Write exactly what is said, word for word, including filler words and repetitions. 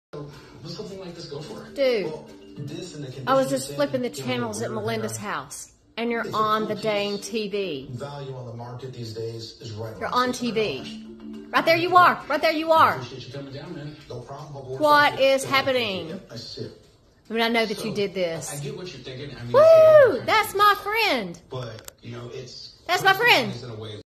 Will something like this go for it? Dude, well, this and the I was just flipping the channels at Melinda's house, and you're on the dang T V. Value on the market these days is right. You're on T V. Right there you are. Right there you are. I appreciate you coming down, man. No problem. What is happening? Yep, I see it. I mean, I know that So, you did this. I get what you're thinking. I mean, Woo! That's my friend. But you know, it's That's my friend. in a way